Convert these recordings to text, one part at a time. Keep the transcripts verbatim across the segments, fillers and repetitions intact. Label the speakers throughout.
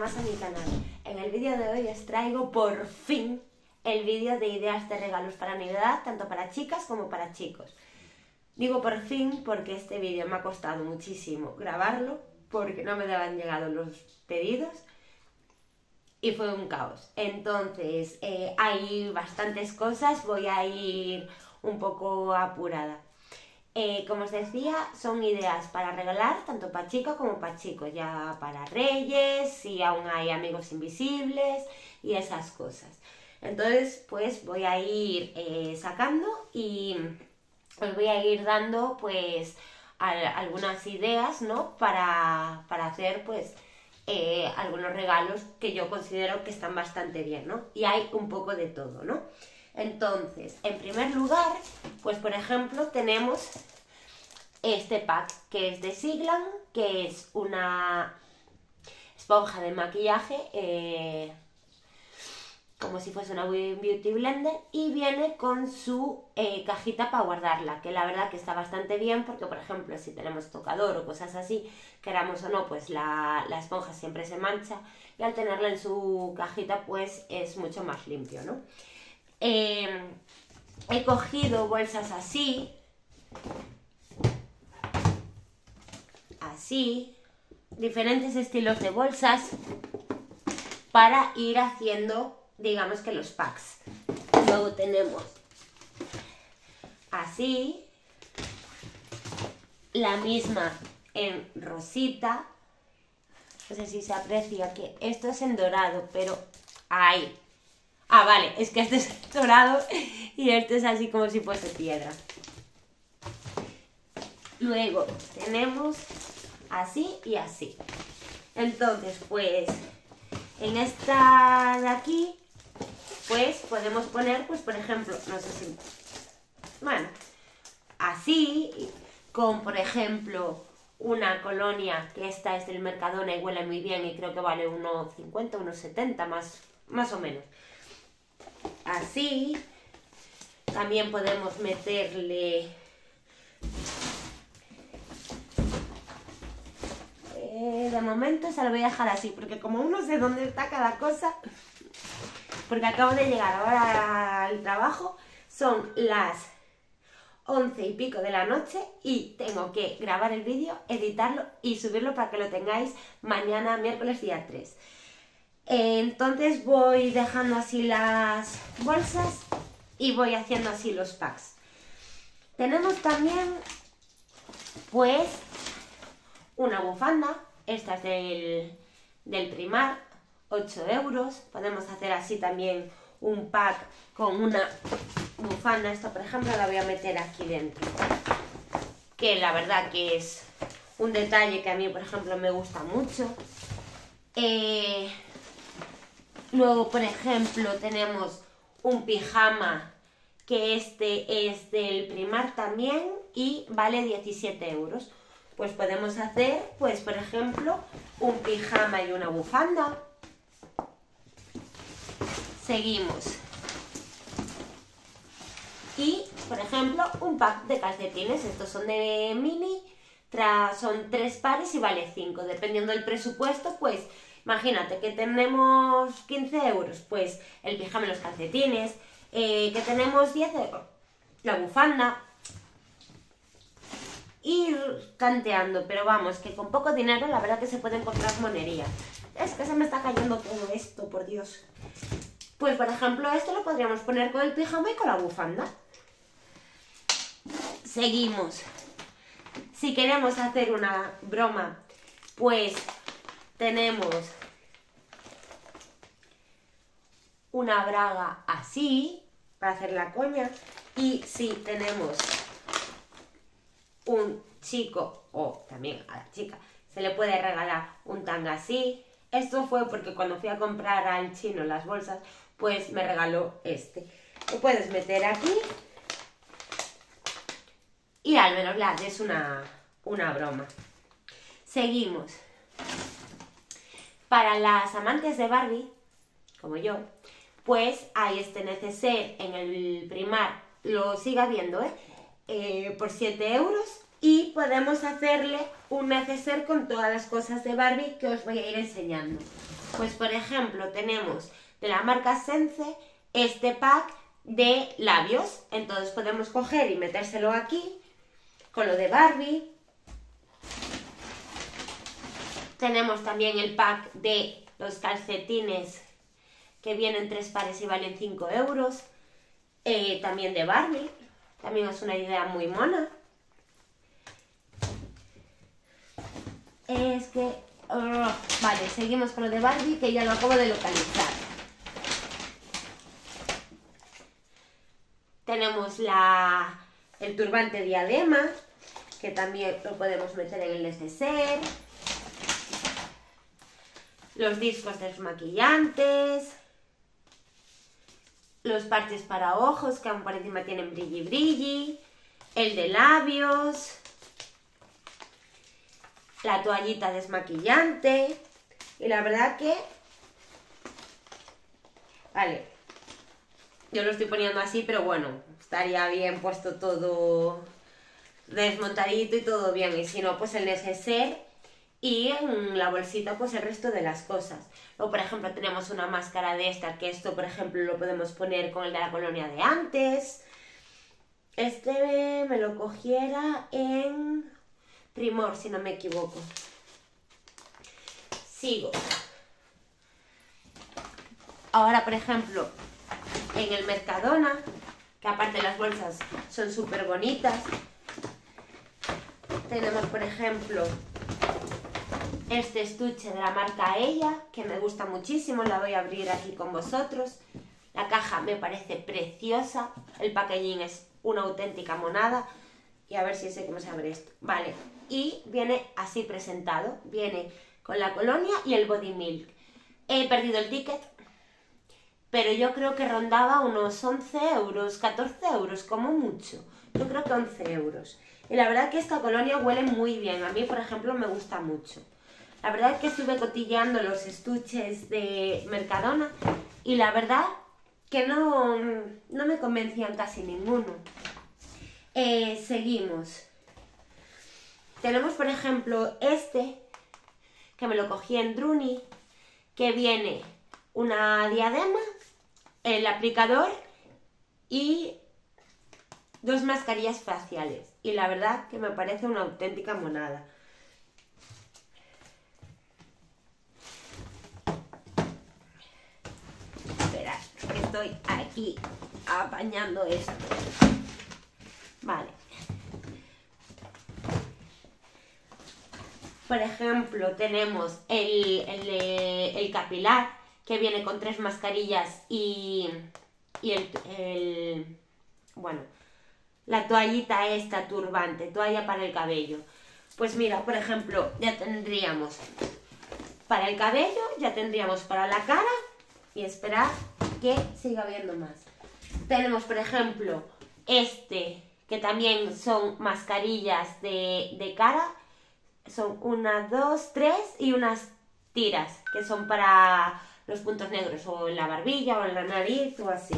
Speaker 1: más a mi canal. En el vídeo de hoy os traigo por fin el vídeo de ideas de regalos para Navidad, tanto para chicas como para chicos. Digo por fin porque este vídeo me ha costado muchísimo grabarlo, porque no me habían llegado los pedidos y fue un caos. Entonces eh, hay bastantes cosas, voy a ir un poco apurada. Eh, como os decía, son ideas para regalar tanto para chicas como para chicos, ya para reyes, si aún hay amigos invisibles y esas cosas. Entonces pues voy a ir eh, sacando y os voy a ir dando pues al, algunas ideas, ¿no? para, para hacer pues eh, algunos regalos que yo considero que están bastante bien, ¿no? Y hay un poco de todo, ¿no? Entonces, en primer lugar, pues por ejemplo tenemos este pack que es de Siglan, que es una esponja de maquillaje, eh, como si fuese una Beauty Blender, y viene con su eh, cajita para guardarla, que la verdad que está bastante bien porque, por ejemplo, si tenemos tocador o cosas así, queramos o no, pues la, la esponja siempre se mancha y al tenerla en su cajita pues es mucho más limpio, ¿no? Eh, he cogido bolsas así, así, diferentes estilos de bolsas para ir haciendo, digamos que los packs. Luego tenemos así, la misma en rosita, no sé si se aprecia que esto es en dorado, pero ahí. Ah, vale, es que este es dorado y este es así como si fuese piedra. Luego tenemos así y así. Entonces, pues, en esta de aquí, pues, podemos poner, pues, por ejemplo, no sé si... Bueno, así, con, por ejemplo, una colonia, que esta es del Mercadona y huele muy bien y creo que vale uno cincuenta, uno setenta, más, más o menos. Así, también podemos meterle eh, de momento se lo voy a dejar así porque como no sé dónde está cada cosa, porque acabo de llegar ahora al trabajo, son las once y pico de la noche y tengo que grabar el vídeo, editarlo y subirlo para que lo tengáis mañana miércoles día tres. Entonces voy dejando así las bolsas y voy haciendo así los packs. Tenemos también pues una bufanda, esta es del, del Primark, ocho euros. Podemos hacer así también un pack con una bufanda. Esta por ejemplo la voy a meter aquí dentro, que la verdad que es un detalle que a mí por ejemplo me gusta mucho. Eh... Luego, por ejemplo, tenemos un pijama, que este es del Primark también y vale diecisiete euros. Pues podemos hacer, pues por ejemplo, un pijama y una bufanda. Seguimos. Y, por ejemplo, un pack de calcetines. Estos son de mini, son tres pares y vale cinco. Dependiendo del presupuesto, pues... Imagínate que tenemos quince euros, pues el pijama y los calcetines, eh, que tenemos diez euros, la bufanda, ir tanteando, pero vamos, que con poco dinero la verdad que se puede encontrar monería. Es que se me está cayendo todo esto, por Dios. Pues por ejemplo esto lo podríamos poner con el pijama y con la bufanda. Seguimos. Si queremos hacer una broma, pues... tenemos una braga así, para hacer la coña, y si tenemos un chico, o también a la chica, se le puede regalar un tanga así. Esto fue porque cuando fui a comprar al chino las bolsas, pues me regaló este. Lo puedes meter aquí y al menos le haces una, una broma. Seguimos. Para las amantes de Barbie, como yo, pues hay este neceser en el Primark, lo siga viendo, ¿eh? Eh, por siete euros y podemos hacerle un neceser con todas las cosas de Barbie que os voy a ir enseñando. Pues por ejemplo tenemos de la marca Sense este pack de labios, entonces podemos coger y metérselo aquí con lo de Barbie. Tenemos también el pack de los calcetines que vienen tres pares y valen cinco euros, eh, también de Barbie, también es una idea muy mona. Es que... Uh, vale, seguimos con lo de Barbie, que ya lo acabo de localizar. Tenemos la, el turbante diadema, que también lo podemos meter en el neceser. Los discos desmaquillantes. Los parches para ojos, que aún por encima tienen brilli brilli. El de labios. La toallita desmaquillante. Y la verdad que... Vale. Yo lo estoy poniendo así, pero bueno, estaría bien puesto todo desmontadito y todo bien. Y si no, pues el neceser y en la bolsita pues el resto de las cosas. Luego, por ejemplo, tenemos una máscara de esta, que esto, por ejemplo, lo podemos poner con el de la colonia de antes. Este me lo cogiera en Primor, si no me equivoco. Sigo. Ahora, por ejemplo, en el Mercadona, que aparte las bolsas son súper bonitas, tenemos, por ejemplo, este estuche de la marca Ella, que me gusta muchísimo, la voy a abrir aquí con vosotros. La caja me parece preciosa, el packaging es una auténtica monada. Y a ver si sé cómo se abre esto. Vale, y viene así presentado, viene con la colonia y el body milk. He perdido el ticket, pero yo creo que rondaba unos once euros, catorce euros como mucho. Yo creo que once euros. Y la verdad que esta colonia huele muy bien, a mí por ejemplo me gusta mucho. La verdad es que estuve cotilleando los estuches de Mercadona y la verdad que no, no me convencían casi ninguno. Eh, seguimos. Tenemos por ejemplo este, que me lo cogí en Druni, que viene una diadema, el aplicador y dos mascarillas faciales. Y la verdad que me parece una auténtica monada. Esperad, que estoy aquí apañando esto. Vale. Por ejemplo, tenemos el, el, el capilar, que viene con tres mascarillas y, y el, el... Bueno, la toallita esta turbante, toalla para el cabello. Pues mira, por ejemplo, ya tendríamos para el cabello, ya tendríamos para la cara y esperar que siga habiendo más. Tenemos, por ejemplo, este, que también son mascarillas de, de cara. Son una, dos, tres y unas tiras, que son para los puntos negros, o en la barbilla, o en la nariz, o así.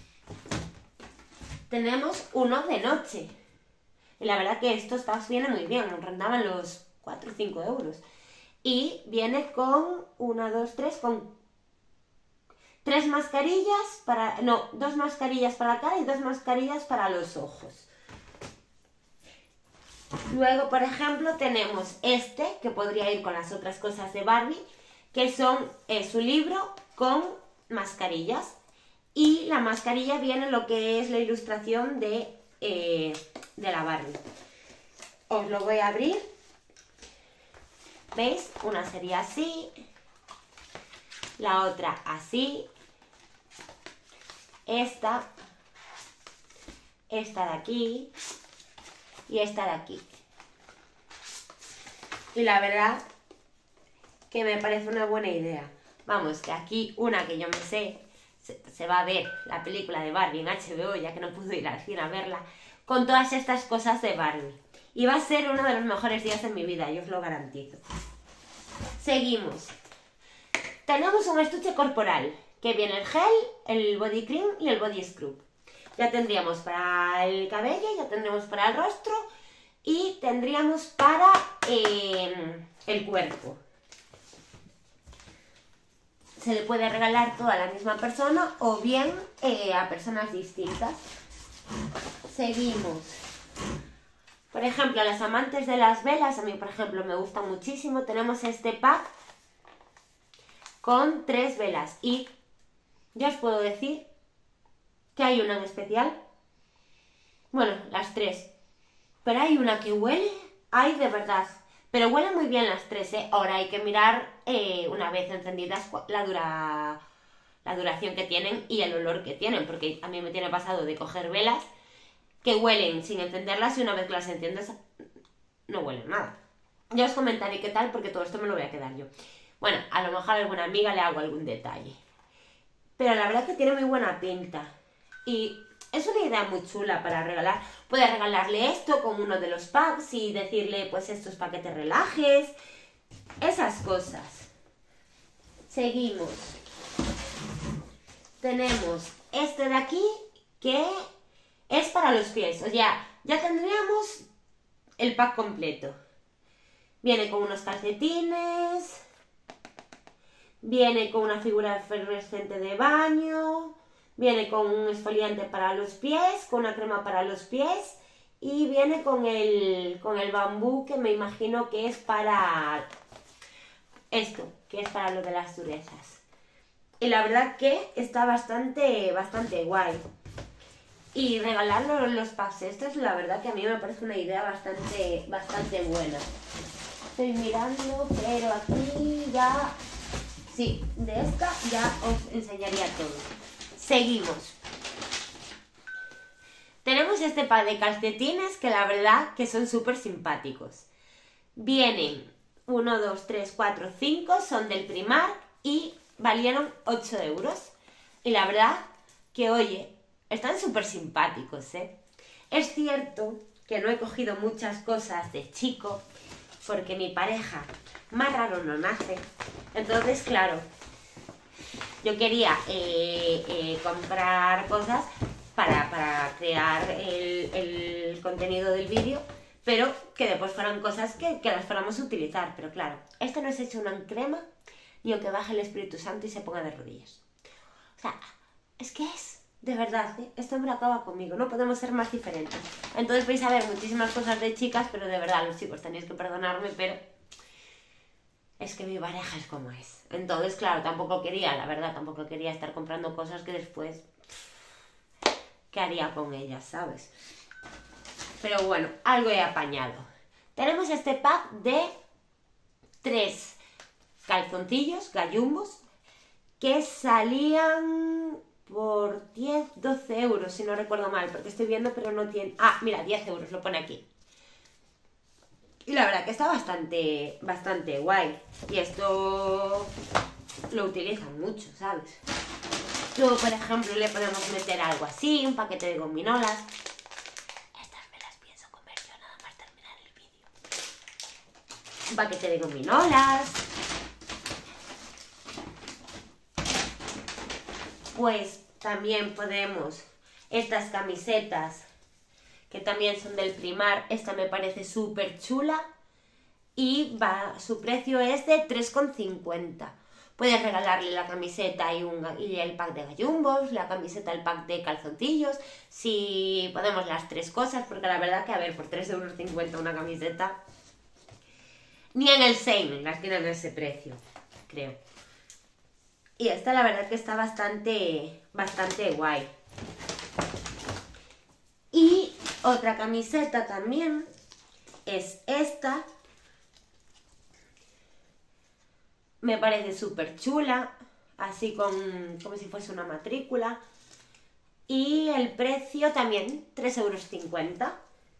Speaker 1: Tenemos uno de noche. Y la verdad que estos packs vienen muy bien, nos rondaban los cuatro o cinco euros. Y viene con una, dos, tres, con tres mascarillas para... No, dos mascarillas para la cara y dos mascarillas para los ojos. Luego, por ejemplo, tenemos este, que podría ir con las otras cosas de Barbie, que son, es un libro con mascarillas. Y la mascarilla viene lo que es la ilustración de, eh, de la Barbie. Os lo voy a abrir. ¿Veis? Una sería así, la otra así, esta, esta de aquí y esta de aquí. Y la verdad que me parece una buena idea. Vamos, que aquí una que yo me sé, se, se va a ver la película de Barbie en H B O, ya que no pude ir al cine a verla, con todas estas cosas de Barbie. Y va a ser uno de los mejores días de mi vida, yo os lo garantizo. Seguimos. Tenemos un estuche corporal, que viene el gel, el body cream y el body scrub. Ya tendríamos para el cabello, ya tendríamos para el rostro Y tendríamos para eh, el cuerpo. Se le puede regalar todo a la misma persona o bien eh, a personas distintas. Seguimos. Por ejemplo, a las amantes de las velas, a mí por ejemplo me gusta muchísimo, tenemos este pack con tres velas. Y ya os puedo decir que hay una en especial. Bueno, las tres. Pero hay una que huele, ay de verdad. Pero huelen muy bien las tres, ¿eh? Ahora hay que mirar eh, una vez encendidas la, dura, la duración que tienen y el olor que tienen. Porque a mí me tiene pasado de coger velas que huelen sin encenderlas y una vez que las enciendes no huelen nada. Ya os comentaré qué tal porque todo esto me lo voy a quedar yo. Bueno, a lo mejor a alguna amiga le hago algún detalle. Pero la verdad que tiene muy buena pinta. Y es una idea muy chula para regalar. Puedes regalarle esto con uno de los packs y decirle, pues esto es para que te relajes. Esas cosas. Seguimos. Tenemos este de aquí que es para los pies. O sea, ya tendríamos el pack completo. Viene con unos calcetines. Viene con una figura fluorescente de baño. Viene con un exfoliante para los pies, con una crema para los pies y viene con el, con el bambú que me imagino que es para esto, que es para lo de las durezas. Y la verdad que está bastante, bastante guay. Y regalarlo los packs estos, la verdad que a mí me parece una idea bastante, bastante buena. Estoy mirando, pero aquí ya... Sí, de esta ya os enseñaría todo. Seguimos. Tenemos este pack de calcetines que la verdad que son súper simpáticos. Vienen uno, dos, tres, cuatro, cinco, son del Primark y valieron ocho euros. Y la verdad que, oye, están súper simpáticos, ¿eh? Es cierto que no he cogido muchas cosas de chico porque mi pareja más raro no nace. Entonces, claro, yo quería eh, eh, comprar cosas para, para crear el, el contenido del vídeo, pero que después fueran cosas que, que las fuéramos a utilizar. Pero claro, esto no es hecho una crema ni aunque baje el Espíritu Santo y se ponga de rodillas. O sea, es que es, de verdad, ¿eh? Este hombre acaba conmigo, no podemos ser más diferentes. Entonces vais a ver muchísimas cosas de chicas, pero de verdad, los chicos tenéis que perdonarme, pero... es que mi pareja es como es. Entonces, claro, tampoco quería, la verdad, tampoco quería estar comprando cosas que después... ¿qué haría con ellas, sabes? Pero bueno, algo he apañado. Tenemos este pack de tres calzoncillos, gallumbos, que salían por diez, doce euros, si no recuerdo mal, porque estoy viendo, pero no tiene... Ah, mira, diez euros, lo pone aquí. Y la verdad que está bastante, bastante guay. Y esto lo utilizan mucho, ¿sabes? Luego, por ejemplo, le podemos meter algo así, un paquete de gominolas. Estas me las pienso comer yo nada más terminar el vídeo. Un paquete de gominolas. Pues también podemos estas camisetas que también son del Primark. Esta me parece súper chula y va, su precio es de tres con cincuenta. Puedes regalarle la camiseta y, un, y el pack de gallumbos, la camiseta, el pack de calzoncillos, si podemos las tres cosas, porque la verdad que, a ver, por tres euros cincuenta una camiseta, ni en el Shein las tienen a ese precio, creo. Y esta la verdad que está bastante, bastante guay. Y otra camiseta también es esta. Me parece súper chula, así con, como si fuese una matrícula. Y el precio también, tres euros cincuenta.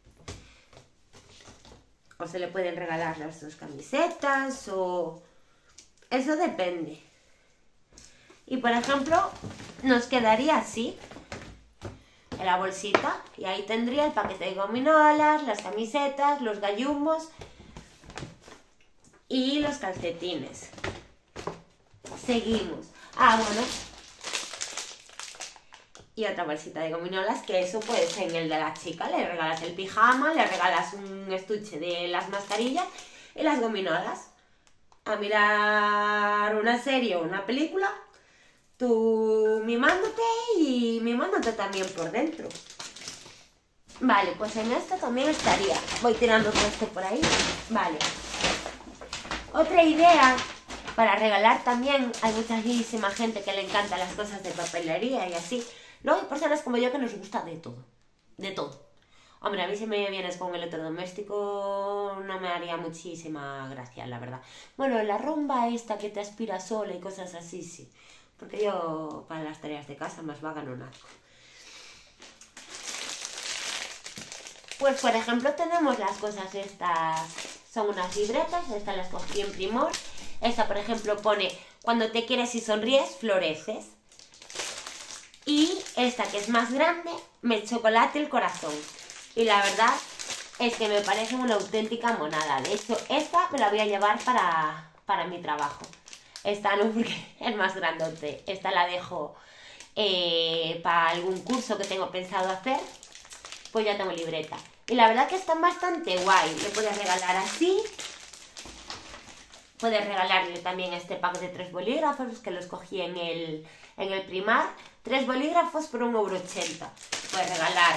Speaker 1: O se le pueden regalar las dos camisetas, o... eso depende. Y por ejemplo, nos quedaría así, en la bolsita. Y ahí tendría el paquete de gominolas, las camisetas, los gallumbos y los calcetines. Seguimos. Ah, bueno. y otra bolsita de gominolas, que eso pues en el de la chica le regalas el pijama, le regalas un estuche de las mascarillas y las gominolas. A mirar una serie o una película, tú mimándote y mimándote también por dentro. Vale, pues en esto también estaría. Voy tirando todo esto por ahí. Vale. Otra idea para regalar también, hay muchísima gente que le encantan las cosas de papelería y así. Luego hay personas como yo que nos gusta de todo. De todo. Hombre, a mí si me vienes con electrodoméstico no me haría muchísima gracia, la verdad. Bueno, la rumba esta que te aspira sola y cosas así, sí. Porque yo para las tareas de casa más vaga no nazco. Pues por ejemplo tenemos las cosas estas, son unas libretas, estas las cogí en Primor. Esta por ejemplo pone, cuando te quieres y sonríes, floreces. Y esta que es más grande, me chocolate el corazón. Y la verdad es que me parece una auténtica monada. De hecho, esta me la voy a llevar para, para mi trabajo. Esta no, porque es más grandote. Esta la dejo eh, para algún curso que tengo pensado hacer. Pues ya tengo libreta. Y la verdad que están bastante guay. Le puedes regalar así. Puedes regalarle también este pack de tres bolígrafos que los cogí en el, en el Primar. Tres bolígrafos por un euro ochenta. Puedes regalar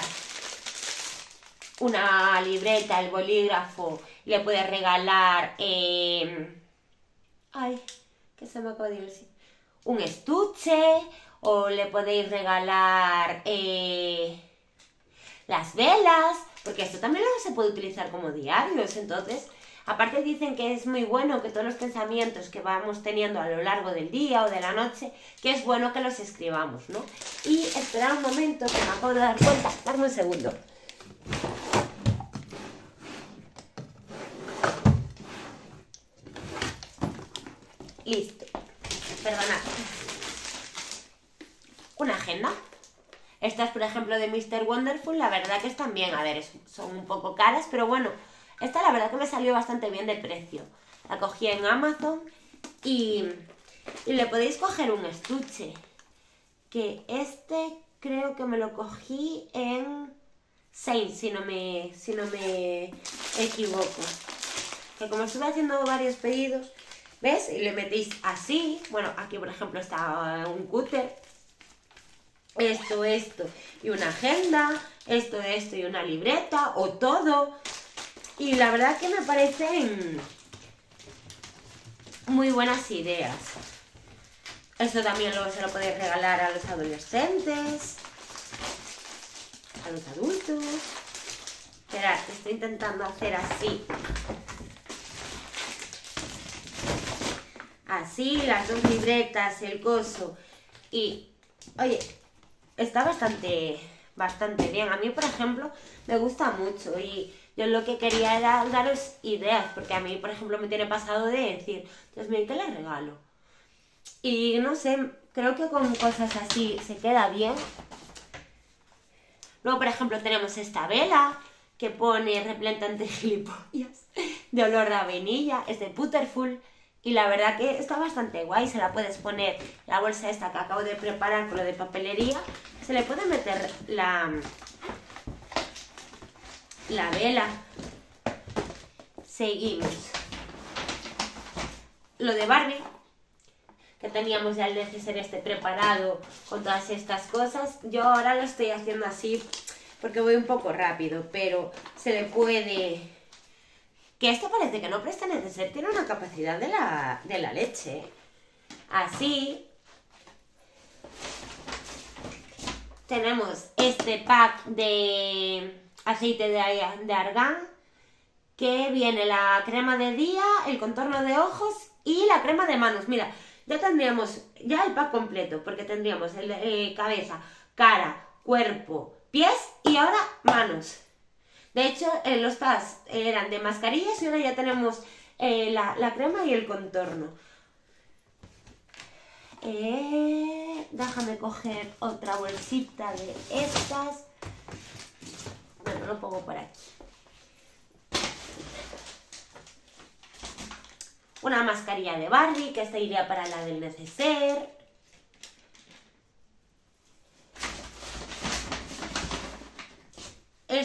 Speaker 1: una libreta, el bolígrafo, le puedes regalar, eh, ay, que se me acaba de decir, un estuche, o le podéis regalar eh, las velas, porque esto también lo se puede utilizar como diarios. Entonces, aparte dicen que es muy bueno que todos los pensamientos que vamos teniendo a lo largo del día o de la noche, que es bueno que los escribamos, ¿no? Y esperad un momento, que me acabo de dar cuenta, dame un segundo. Listo. Perdonad. Una agenda. Estas, por ejemplo, de míster Wonderful, la verdad que están bien. A ver, son un poco caras, pero bueno, esta la verdad que me salió bastante bien de precio. La cogí en Amazon y, y le podéis coger un estuche. Que este creo que me lo cogí en Sein, si no me, si no me equivoco. Que como estuve haciendo varios pedidos, ¿ves? Y le metéis así. Bueno, aquí por ejemplo está un cúter. Esto, esto y una agenda. Esto, esto y una libreta. O todo. Y la verdad que me parecen muy buenas ideas. Esto también luego se lo podéis regalar a los adolescentes, a los adultos. Esperad, estoy intentando hacer así. Así, las dos libretas, el coso. Y, oye, está bastante, bastante bien. A mí, por ejemplo, me gusta mucho. Y yo lo que quería era daros ideas. Porque a mí, por ejemplo, me tiene pasado de decir, Dios mío, ¿qué le regalo? Y no sé, creo que con cosas así se queda bien. Luego, por ejemplo, tenemos esta vela que pone replantante gilipollas de olor a vainilla. Es de Butterful. Y la verdad que está bastante guay. Se la puedes poner, la bolsa esta que acabo de preparar con lo de papelería. Se le puede meter la, la vela. Seguimos. Lo de Barbie, que teníamos ya el neceser este preparado con todas estas cosas. Yo ahora lo estoy haciendo así porque voy un poco rápido, pero se le puede... Que esto parece que no presta neceser, tiene una capacidad de la, de la leche. Así. Tenemos este pack de aceite de, de argán, que viene la crema de día, el contorno de ojos y la crema de manos. Mira, ya tendríamos ya el pack completo, porque tendríamos el, eh, cabeza, cara, cuerpo, pies y ahora manos. De hecho, eh, los packs eran de mascarillas y ahora ya tenemos eh, la, la crema y el contorno. Eh, déjame coger otra bolsita de estas. Bueno, lo pongo por aquí. Una mascarilla de Barbie, que esta iría para la del neceser.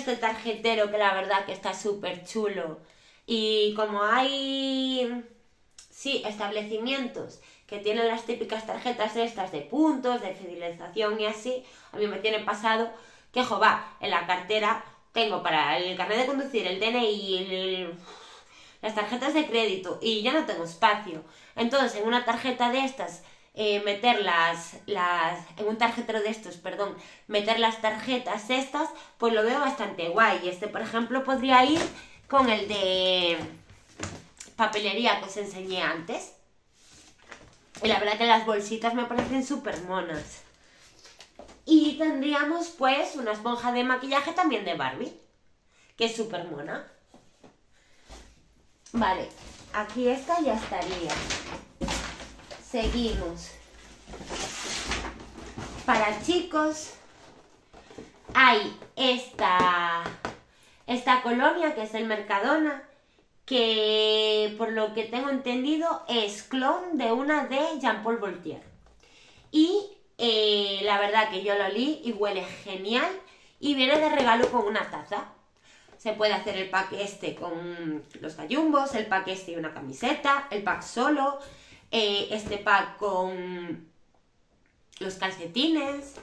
Speaker 1: este tarjetero que la verdad que está súper chulo. Y como hay, sí, establecimientos que tienen las típicas tarjetas estas de puntos, de fidelización y así, a mí me tiene pasado que, jo, va, en la cartera tengo para el carnet de conducir, el D N I, el, las tarjetas de crédito y ya no tengo espacio. Entonces, en una tarjeta de estas, eh, meter las, las, en un tarjetero de estos, perdón, meter las tarjetas estas, pues lo veo bastante guay. Este, por ejemplo, podría ir con el de papelería que os enseñé antes. Y la verdad que las bolsitas me parecen súper monas. Y tendríamos pues una esponja de maquillaje también de Barbie, que es súper mona. Vale, aquí esta ya estaría. Seguimos. Para chicos hay esta, esta colonia que es el Mercadona, que por lo que tengo entendido es clon de una de Jean Paul Gaultier. Y eh, la verdad que yo lo olí y huele genial y viene de regalo con una taza. Se puede hacer el pack este con los gallumbos, el pack este y una camiseta, el pack solo, eh, este pack con los calcetines.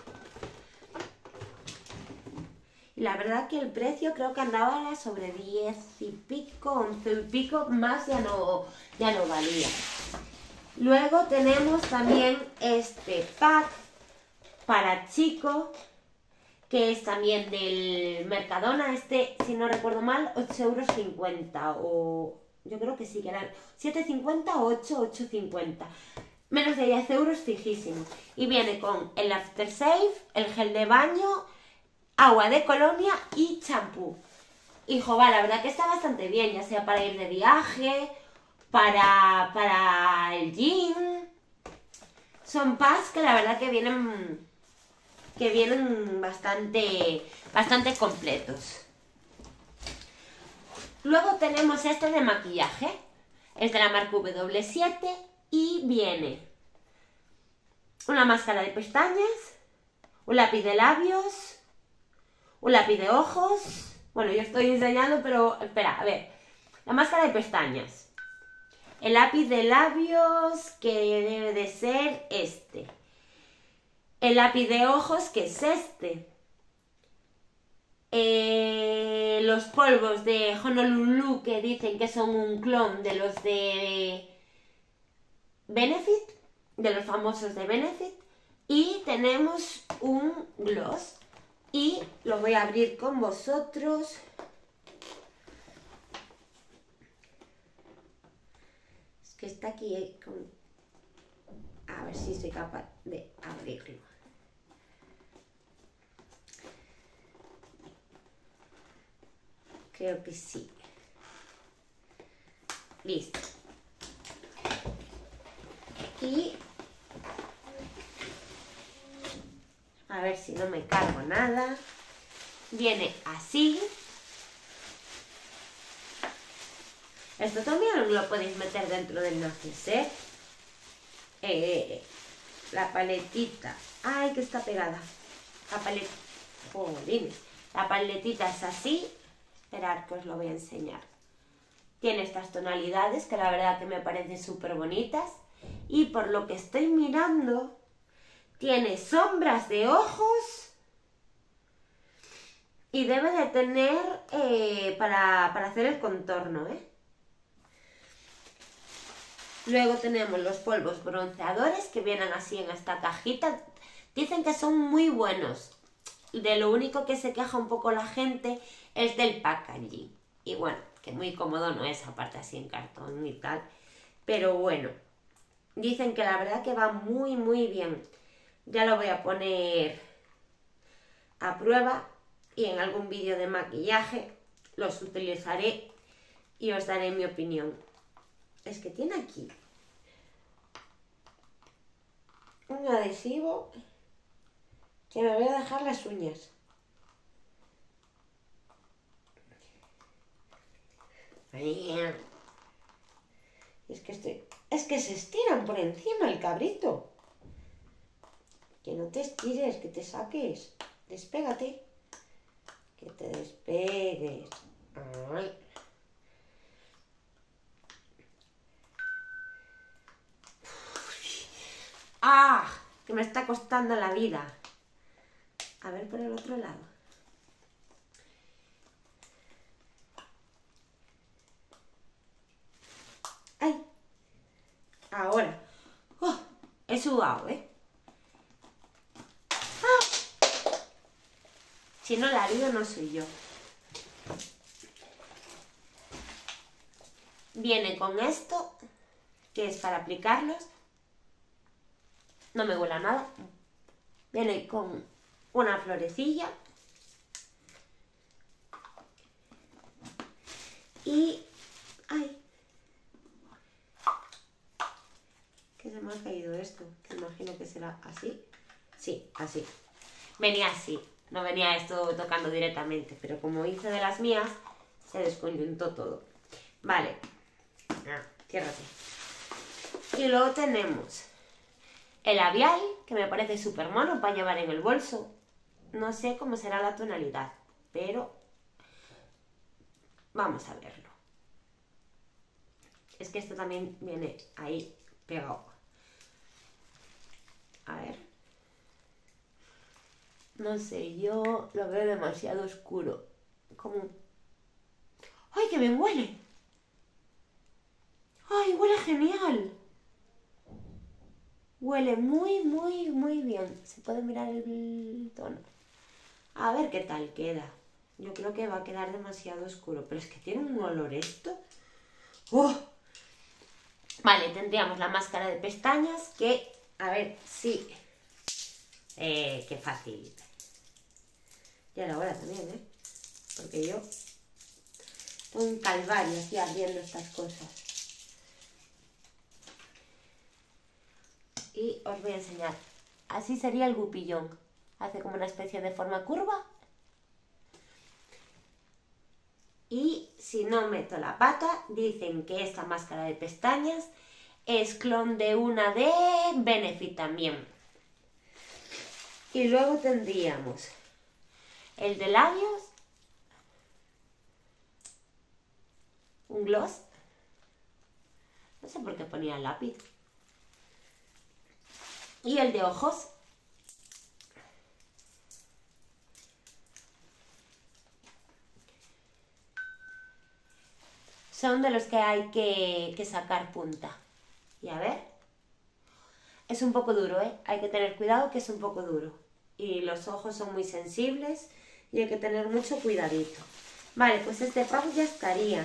Speaker 1: Y la verdad que el precio creo que andaba sobre diez y pico, once y pico, más ya no, ya no valía. Luego tenemos también este pack para chico, que es también del Mercadona, este, si no recuerdo mal, ocho euros cincuenta, o yo creo que sí, que eran siete cincuenta o ocho, ocho cincuenta. Menos de diez euros fijísimo. Y viene con el aftershave, el gel de baño, agua de colonia y champú. Y jo, va, la verdad que está bastante bien, ya sea para ir de viaje, para, para el gym. Son packs que la verdad que vienen, que vienen bastante, bastante completos. Luego tenemos este de maquillaje. Es de la marca W siete y viene una máscara de pestañas, un lápiz de labios, un lápiz de ojos. Bueno, yo estoy enseñando, pero espera, a ver. La máscara de pestañas. El lápiz de labios, que debe de ser este. El lápiz de ojos, que es este. Eh, los polvos de Honolulu, que dicen que son un clon de los de Benefit, de los famosos de Benefit. Y tenemos un gloss. Y lo voy a abrir con vosotros. Es que está aquí con... A ver si soy capaz de abrirlo. Creo que sí. Listo. Y... a ver si no me cargo nada. Viene así. Esto también lo podéis meter dentro del neceser. Eh, la paletita. Ay, que está pegada. La paleta. Jolines. La paletita es así. Esperad que os lo voy a enseñar. Tiene estas tonalidades que la verdad que me parecen súper bonitas. Y por lo que estoy mirando... tiene sombras de ojos y debe de tener eh, para, para hacer el contorno, ¿eh? Luego tenemos los polvos bronceadores que vienen así en esta cajita. Dicen que son muy buenos. De lo único que se queja un poco la gente es del packaging. Y bueno, que muy cómodo no es, aparte así en cartón y tal. Pero bueno, dicen que la verdad que va muy muy bien. Ya lo voy a poner a prueba y en algún vídeo de maquillaje los utilizaré y os daré mi opinión. Es que tiene aquí un adhesivo que me voy a dejar las uñas. Es que, estoy... es que se estiran por encima el cabrito. Que no te estires, que te saques. Despégate. que te despegues. Ay. ¡Ah! Que me está costando la vida. A ver por el otro lado. ¡Ay! Ahora. ¡Oh! He sudado, ¿eh? ¡Ah! Si no la lío, no soy yo. Viene con esto, que es para aplicarlos. No me huele a nada. Viene con una florecilla. Y... ¡ay! Que se me ha caído esto. Que imagino que será así. Sí, así. Venía así. No venía esto tocando directamente. Pero como hice de las mías, se desconjuntó todo. Vale. Ah, ciérrate. Y luego tenemos el labial, que me parece súper mono para llevar en el bolso. No sé cómo será la tonalidad, pero vamos a verlo. Es que esto también viene ahí pegado. A ver. No sé, yo lo veo demasiado oscuro. Como... ¡ay, que bien huele! ¡Ay, huele genial! Huele muy, muy, muy bien. Se puede mirar el tono. A ver qué tal queda. Yo creo que va a quedar demasiado oscuro. Pero es que tiene un olor esto. ¡Oh! Vale, tendríamos la máscara de pestañas que... a ver, sí. Eh, qué fácil. Ya era hora también, ¿eh? Porque yo... tengo un calvario aquí abriendo estas cosas. Y os voy a enseñar. Así sería el gupillón. Hace como una especie de forma curva. Y si no meto la pata, dicen que esta máscara de pestañas es clon de una de Benefit también. Y luego tendríamos el de labios, un gloss. No sé por qué ponía el lápiz. Y el de ojos. Son de los que hay que, que sacar punta. Y a ver. Es un poco duro, ¿eh? Hay que tener cuidado que es un poco duro. Y los ojos son muy sensibles y hay que tener mucho cuidadito. Vale, pues este pack ya estaría.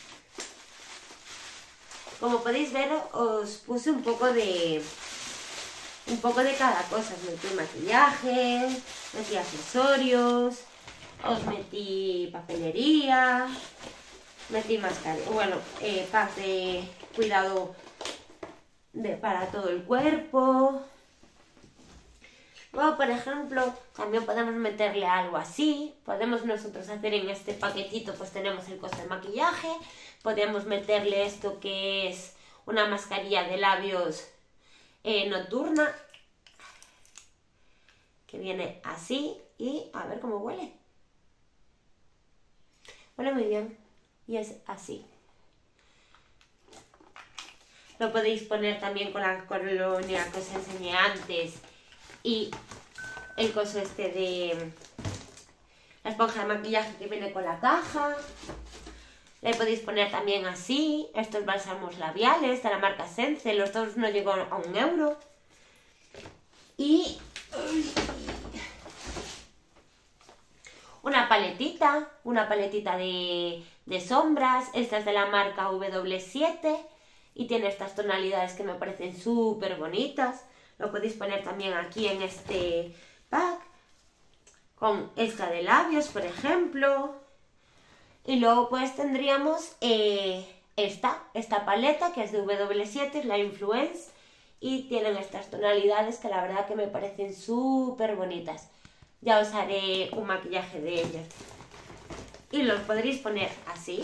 Speaker 1: Como podéis ver, os puse un poco de... un poco de cada cosa. Os metí maquillaje, metí accesorios, os metí papelería, metí mascarilla, bueno, eh, pack de cuidado de, para todo el cuerpo. Luego, por ejemplo, también podemos meterle algo así. Podemos nosotros hacer en este paquetito, pues tenemos el coso de maquillaje. Podemos meterle esto que es una mascarilla de labios eh, nocturna. Que viene así y a ver cómo huele. Huele muy bien y es así. Lo podéis poner también con la colonia que os enseñé antes y el coso este de la esponja de maquillaje que viene con la caja. Le podéis poner también así, estos bálsamos labiales de la marca Sense, los dos no llegan a un euro. Y una paletita, una paletita de, de sombras, esta es de la marca doble u siete y tiene estas tonalidades que me parecen súper bonitas. Lo podéis poner también aquí en este pack, con esta de labios, por ejemplo. Y luego pues tendríamos eh, esta, esta paleta que es de doble u siete, es la Influence. Y tienen estas tonalidades que la verdad que me parecen súper bonitas. Ya os haré un maquillaje de ellas. Y los podréis poner así.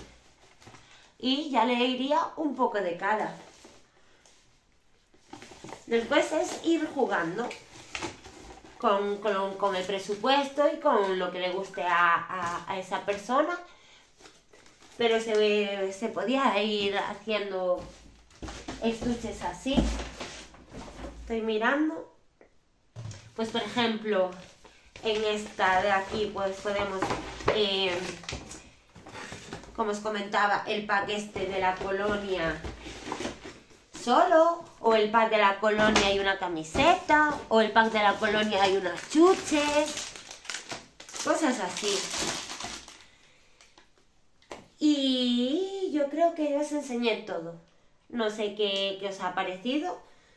Speaker 1: Y ya le iría un poco de cada. Después es ir jugando con, con, con el presupuesto y con lo que le guste a, a, a esa persona. Pero se, se podía ir haciendo estuches así. Estoy mirando. Pues por ejemplo, en esta de aquí pues podemos, eh, como os comentaba, el pack este de la colonia solo, o el pack de la colonia y una camiseta, o el pack de la colonia y unas chuches, cosas así. Y yo creo que os enseñé todo. No sé qué, qué os ha parecido.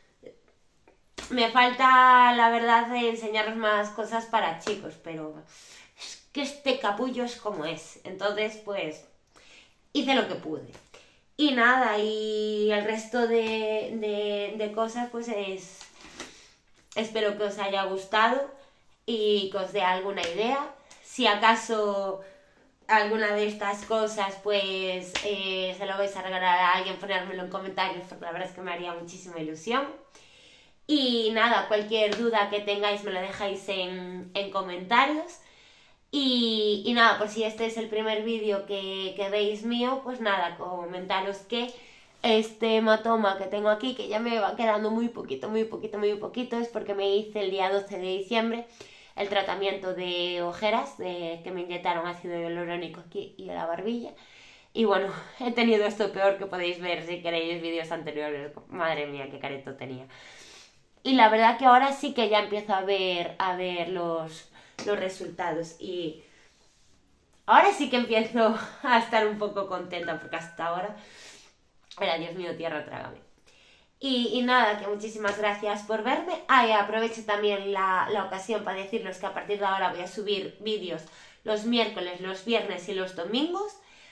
Speaker 1: Me falta, la verdad, de enseñaros más cosas para chicos, pero es que este capullo es como es. Entonces, pues, hice lo que pude. Y nada, y el resto de, de, de cosas, pues es... Espero que os haya gustado y que os dé alguna idea. Si acaso alguna de estas cosas, pues, eh, se lo vais a regalar a alguien, ponérmelo en comentarios, porque la verdad es que me haría muchísima ilusión. Y nada, cualquier duda que tengáis me lo dejáis en, en comentarios. Y, y nada, por si este es el primer vídeo que, que veis mío, pues nada, comentaros que este hematoma que tengo aquí, que ya me va quedando muy poquito, muy poquito, muy poquito, es porque me hice el día doce de diciembre el tratamiento de ojeras, de, que me inyectaron ácido hialurónico aquí y en la barbilla. Y bueno, he tenido esto peor, que podéis ver si queréis vídeos anteriores. Madre mía, qué careto tenía. Y la verdad que ahora sí que ya empiezo a ver, a ver los, los resultados. Y ahora sí que empiezo a estar un poco contenta, porque hasta ahora era, Dios mío, tierra, trágame. Y, y nada, que muchísimas gracias por verme. Ah, y aprovecho también la, la ocasión para deciros que a partir de ahora voy a subir vídeos los miércoles, los viernes y los domingos.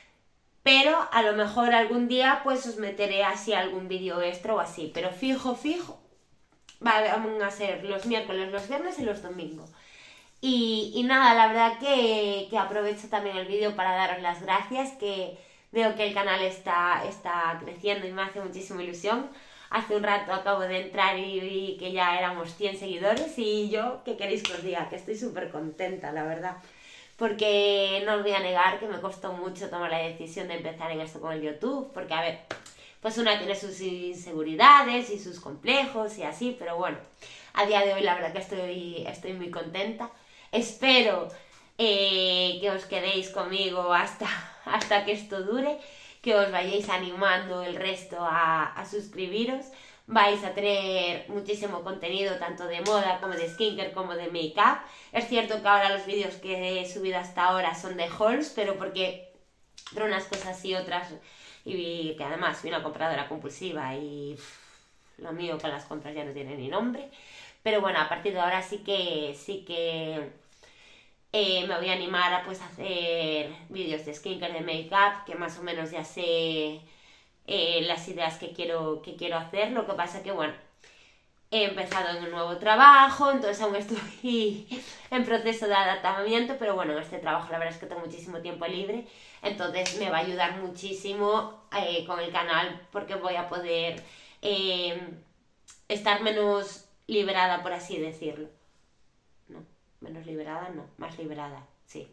Speaker 1: Pero a lo mejor algún día pues os meteré así algún vídeo extra o así. Pero fijo, fijo. Van a ser los miércoles, los viernes y los domingos. Y, y nada, la verdad que, que aprovecho también el vídeo para daros las gracias, que veo que el canal está, está creciendo y me hace muchísima ilusión. Hace un rato acabo de entrar y vi que ya éramos cien seguidores y yo, ¿qué queréis que os diga? Que estoy súper contenta, la verdad. Porque no os voy a negar que me costó mucho tomar la decisión de empezar en esto con el YouTube, porque a ver... Pues una tiene sus inseguridades y sus complejos y así, pero bueno, a día de hoy la verdad que estoy, estoy muy contenta. Espero eh, que os quedéis conmigo hasta, hasta que esto dure, que os vayáis animando el resto a, a suscribiros. Vais a tener muchísimo contenido, tanto de moda como de skincare como de make-up. Es cierto que ahora los vídeos que he subido hasta ahora son de hauls, pero porque entre unas cosas y otras... Y que además soy una compradora compulsiva y uff, lo mío con las compras ya no tiene ni nombre. Pero bueno, a partir de ahora sí que sí que eh, me voy a animar a pues hacer vídeos de skincare, de make-up, que más o menos ya sé eh, las ideas que quiero, que quiero hacer. Lo que pasa que bueno, he empezado en un nuevo trabajo, entonces aún estoy en proceso de adaptamiento, pero bueno, en este trabajo la verdad es que tengo muchísimo tiempo libre, entonces me va a ayudar muchísimo eh, con el canal, porque voy a poder eh, estar menos liberada, por así decirlo. No, menos liberada, no, más liberada, sí.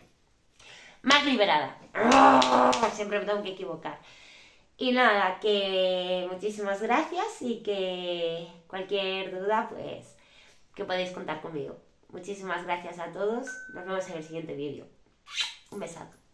Speaker 1: Más liberada. Siempre me tengo que equivocar. Y nada, que muchísimas gracias y que cualquier duda, pues, que podéis contar conmigo. Muchísimas gracias a todos. Nos vemos en el siguiente vídeo. Un besazo.